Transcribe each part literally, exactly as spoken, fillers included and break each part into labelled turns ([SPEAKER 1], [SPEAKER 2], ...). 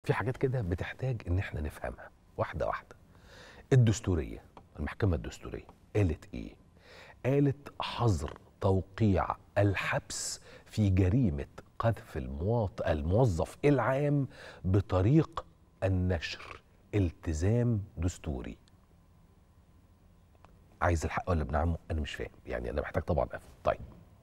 [SPEAKER 1] في حاجات كده بتحتاج ان احنا نفهمها واحده واحده. الدستوريه، المحكمه الدستوريه قالت ايه؟ قالت حظر توقيع الحبس في جريمه قذف المواطن الموظف العام بطريق النشر، التزام دستوري. عايز الحق ولا ابن عمه؟ انا مش فاهم، يعني انا محتاج طبعا افهم. طيب،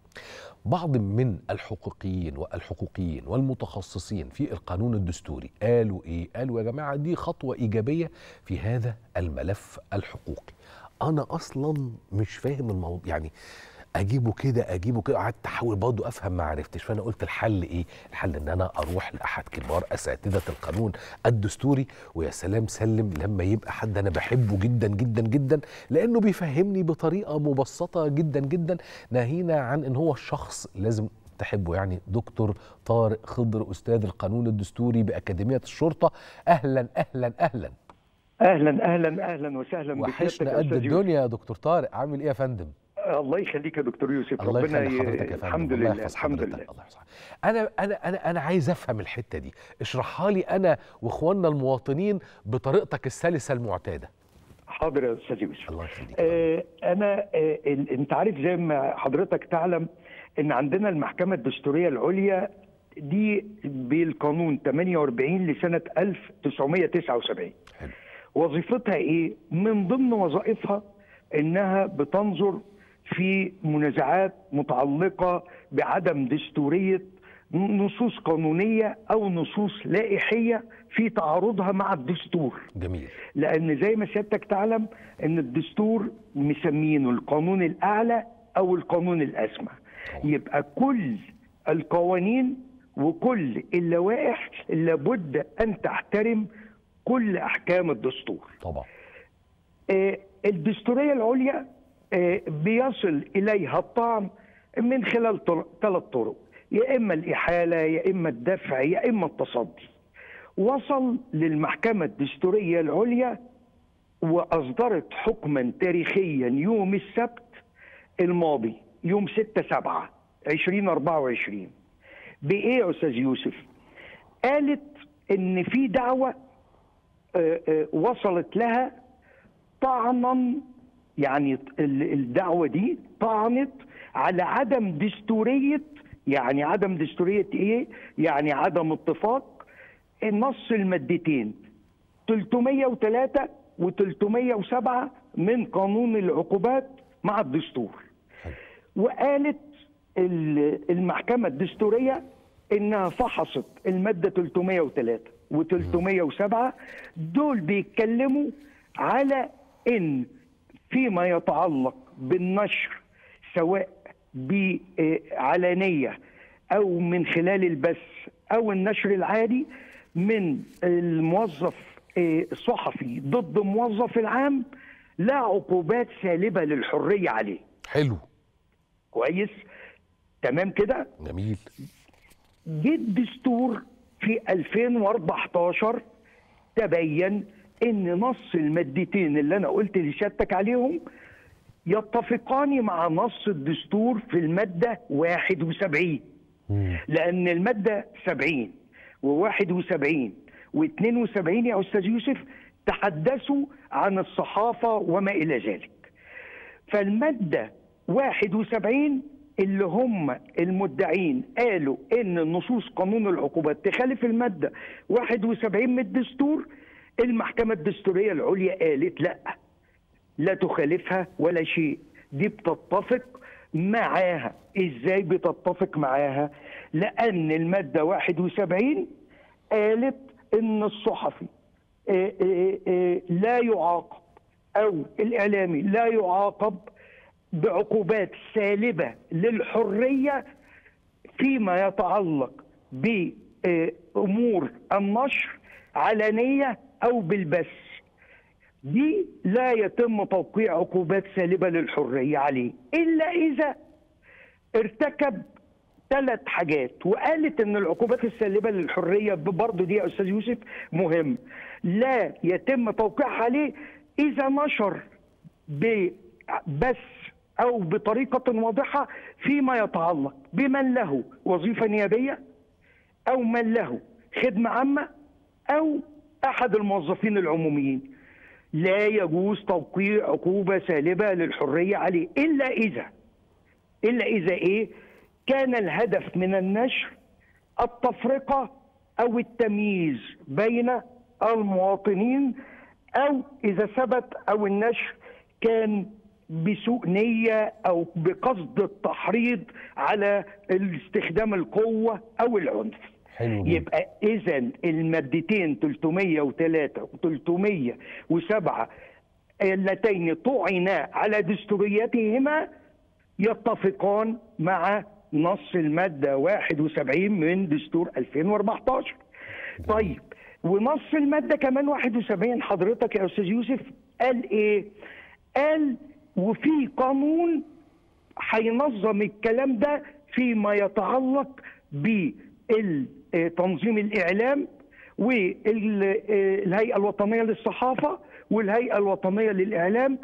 [SPEAKER 1] بعض من الحقوقيين والحقوقيين والمتخصصين في القانون الدستوري قالوا ايه؟ قالوا يا جماعه دي خطوه ايجابيه في هذا الملف الحقوقي. انا اصلا مش فاهم الموضوع، يعني اجيبه كده اجيبه كده، قعدت احاول برضه افهم ما عرفتش. فانا قلت الحل ايه؟ الحل ان انا اروح لاحد كبار اساتذه القانون الدستوري، ويا سلام سلم لما يبقى حد انا بحبه جدا جدا جدا، لانه بيفهمني بطريقه مبسطه جدا جدا، ناهينا عن ان هو الشخص لازم تحبه، يعني دكتور طارق خضر، استاذ القانون الدستوري باكاديميه الشرطه. اهلا اهلا اهلا
[SPEAKER 2] اهلا اهلا اهلا وسهلا بسيادتك
[SPEAKER 1] وحشنا
[SPEAKER 2] يا
[SPEAKER 1] قد
[SPEAKER 2] استاذ
[SPEAKER 1] الدنيا
[SPEAKER 2] يوسف.
[SPEAKER 1] يا دكتور طارق، عامل ايه يا فندم؟
[SPEAKER 2] الله يخليك يا دكتور يوسف.
[SPEAKER 1] الله
[SPEAKER 2] ربنا
[SPEAKER 1] يخلي حضرتك يا فندم.
[SPEAKER 2] الحمد
[SPEAKER 1] الله
[SPEAKER 2] لله
[SPEAKER 1] يحفظ
[SPEAKER 2] الحمد
[SPEAKER 1] حضرتك.
[SPEAKER 2] لله.
[SPEAKER 1] الله يحفظ حضرتك. انا انا انا انا عايز افهم الحته دي، اشرحها لي انا واخواننا المواطنين بطريقتك السلسه المعتاده.
[SPEAKER 2] حاضر يا استاذ يوسف.
[SPEAKER 1] الله يخليك.
[SPEAKER 2] آه انا آه انت عارف زي ما حضرتك تعلم ان عندنا المحكمه الدستوريه العليا دي بالقانون ثمانية وأربعين لسنه ألف وتسعمائة وتسعة وسبعين.
[SPEAKER 1] حلو.
[SPEAKER 2] وظيفتها ايه؟ من ضمن وظائفها انها بتنظر في منازعات متعلقه بعدم دستوريه نصوص قانونيه او نصوص لائحيه في تعارضها مع الدستور.
[SPEAKER 1] جميل.
[SPEAKER 2] لان زي ما سيادتك تعلم ان الدستور مسمينه القانون الاعلى او القانون الاسمى. يبقى كل القوانين وكل اللوائح لابد ان تحترم كل احكام الدستور.
[SPEAKER 1] طبعا.
[SPEAKER 2] آه الدستوريه العليا آه بيصل اليها الطعن من خلال ثلاث طرق، يا اما الاحاله يا اما الدفع يا اما التصدي. وصل للمحكمه الدستوريه العليا واصدرت حكما تاريخيا يوم السبت الماضي يوم ستة سبعة ألفين وأربعة وعشرين. بايه يا استاذ يوسف؟ قالت ان في دعوه آه آه وصلت لها طعنا، يعني الدعوه دي طعنت على عدم دستوريه، يعني عدم دستوريه ايه؟ يعني عدم اتفاق نص المادتين ثلاثمائة وثلاثة و ثلاثمائة وسبعة من قانون العقوبات مع الدستور. وقالت المحكمه الدستوريه انها فحصت الماده ثلاثمائة وثلاثة و ثلاثمائة وسبعة، دول بيتكلموا على ان فيما يتعلق بالنشر سواء بعلانيه او من خلال البث او النشر العادي من الموظف الصحفي ضد موظف العام لا عقوبات سالبه للحريه عليه.
[SPEAKER 1] حلو.
[SPEAKER 2] كويس. تمام كده؟
[SPEAKER 1] جميل.
[SPEAKER 2] جه الدستور في ألفين وأربعتاشر تبين ان نص المادتين اللي انا قلت لسيادتك عليهم يتفقان مع نص الدستور في الماده واحد وسبعين. مم. لان الماده سبعين وواحد وسبعين واثنين وسبعين يا استاذ يوسف تحدثوا عن الصحافه وما الى ذلك. فالماده واحد وسبعين اللي هم المدعين قالوا ان نصوص قانون العقوبات تخالف الماده واحد وسبعين من الدستور، المحكمه الدستوريه العليا قالت لا، لا تخالفها ولا شيء، دي بتتفق معاها. ازاي بتتفق معاها؟ لان الماده واحد وسبعين قالت ان الصحفي لا يعاقب او الاعلامي لا يعاقب بعقوبات سالبه للحريه فيما يتعلق بامور النشر علانيه او بالبث. دي لا يتم توقيع عقوبات سالبه للحريه عليه الا اذا ارتكب ثلاث حاجات. وقالت ان العقوبات السالبه للحريه برضه دي يا استاذ يوسف مهم، لا يتم توقيعها عليه اذا نشر ببث او بطريقه واضحه فيما يتعلق بمن له وظيفه نيابيه او من له خدمه عامه أو أحد الموظفين العموميين لا يجوز توقيع عقوبة سالبة للحرية عليه إلا إذا إلا إذا إيه؟ كان الهدف من النشر التفرقة أو التمييز بين المواطنين، أو إذا ثبت أو النشر كان بسوء نية أو بقصد التحريض على استخدام القوة أو العنف.
[SPEAKER 1] حلو جدا.
[SPEAKER 2] يبقى إذا المادتين ثلاثمائة وثلاثة و ثلاثمائة وسبعة اللتين طعنا على دستوريتهما يتفقان مع نص المادة واحد وسبعين من دستور ألفين وأربعتاشر. طيب ونص المادة كمان واحد وسبعين حضرتك يا أستاذ يوسف قال إيه؟ قال وفي قانون هينظم الكلام ده فيما يتعلق بتنظيم الإعلام والهيئة الوطنية للصحافة والهيئة الوطنية للإعلام،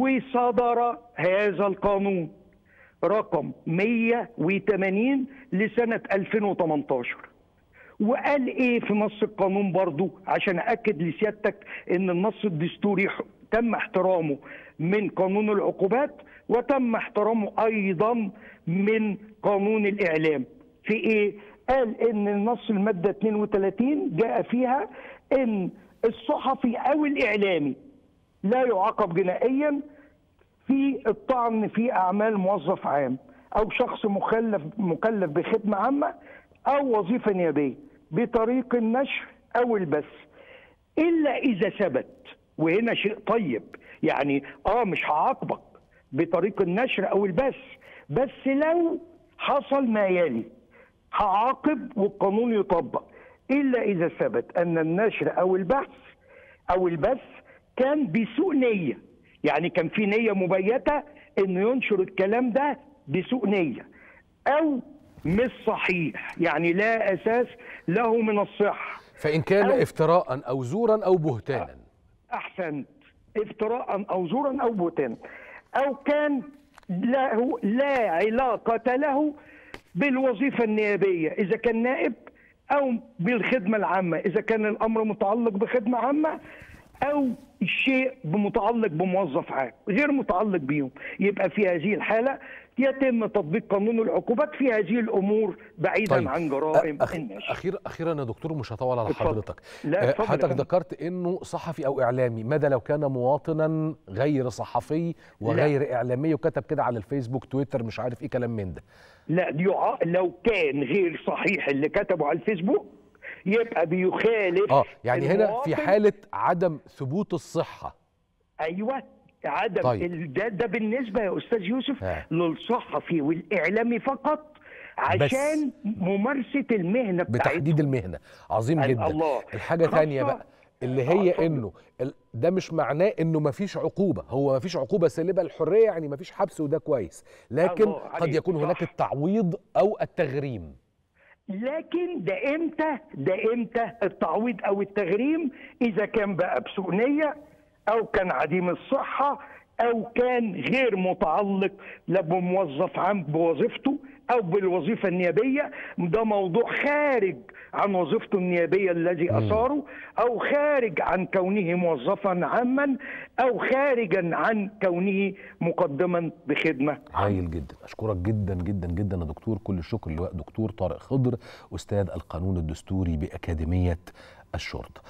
[SPEAKER 2] وصدر هذا القانون رقم مئة وثمانين لسنة ألفين وثمانية عشر. وقال ايه في نص القانون برضو عشان أأكد لسيادتك ان النص الدستوري تم احترامه من قانون العقوبات وتم احترامه ايضا من قانون الإعلام. في ايه؟ قال ان النص المادة اثنين وثلاثين جاء فيها ان الصحفي او الإعلامي لا يعاقب جنائيا في الطعن في أعمال موظف عام أو شخص مكلف مكلف بخدمة عامة أو وظيفة نيابية بطريق النشر أو البث، إلا إذا ثبت. وهنا شيء طيب، يعني آه مش هعاقبك بطريق النشر أو البث، بس لو حصل ما يلي هعاقب والقانون يطبق، إلا إذا ثبت أن النشر أو البث أو البث كان بسوء نية، يعني كان في نية مبيتة انه ينشر الكلام ده بسوء نية، او مش صحيح يعني لا اساس له من الصحة.
[SPEAKER 1] فإن كان أو افتراء او زورا او بهتانا.
[SPEAKER 2] احسنت، افتراء او زورا او بهتانا، او كان له لا علاقة له بالوظيفة النيابية اذا كان نائب، او بالخدمة العامة اذا كان الامر متعلق بخدمة عامة، أو الشيء متعلق بموظف عام غير متعلق بيهم. يبقى في هذه الحالة يتم تطبيق قانون العقوبات في هذه الأمور بعيدا
[SPEAKER 1] طيب.
[SPEAKER 2] عن جرائم
[SPEAKER 1] أخ...
[SPEAKER 2] النشر.
[SPEAKER 1] أخيرا أخيرا يا دكتور مش هطول على
[SPEAKER 2] اتفضل.
[SPEAKER 1] حضرتك.
[SPEAKER 2] لا
[SPEAKER 1] حضرتك ذكرت إنه صحفي أو إعلامي، ماذا لو كان مواطنا غير صحفي وغير لا. إعلامي وكتب كده على الفيسبوك تويتر مش عارف إيه كلام من ده؟
[SPEAKER 2] لا دي لو كان غير صحيح اللي كتبه على الفيسبوك يبقى بيخالف.
[SPEAKER 1] اه يعني هنا في حالة عدم ثبوت الصحة.
[SPEAKER 2] ايوه عدم.
[SPEAKER 1] طيب.
[SPEAKER 2] ده, ده بالنسبة يا أستاذ يوسف ها. للصحفي والإعلامي فقط عشان ممارسة المهنة بتاعتهم،
[SPEAKER 1] بتحديد المهنة. عظيم جدا.
[SPEAKER 2] الله.
[SPEAKER 1] الحاجة ثانية بقى اللي هي آه انه ده مش معناه انه مفيش عقوبة، هو مفيش عقوبة سالبة للحرية يعني مفيش حبس وده كويس، لكن قد يكون صح. هناك التعويض او التغريم.
[SPEAKER 2] لكن ده امتى؟ ده امتى التعويض او التغريم؟ اذا كان بقى بسوء نية او كان عديم الصحة او كان غير متعلق لا بموظف عام بوظيفته او بالوظيفة النيابية، ده موضوع خارج عن وظيفته النيابية الذي اثاره، او خارج عن كونه موظفا عاما، او خارجا عن كونه مقدما بخدمة.
[SPEAKER 1] هايل جدا، اشكرك جدا جدا جدا يا دكتور. كل الشكر لدكتور طارق خضر، استاذ القانون الدستوري باكاديمية الشرطة.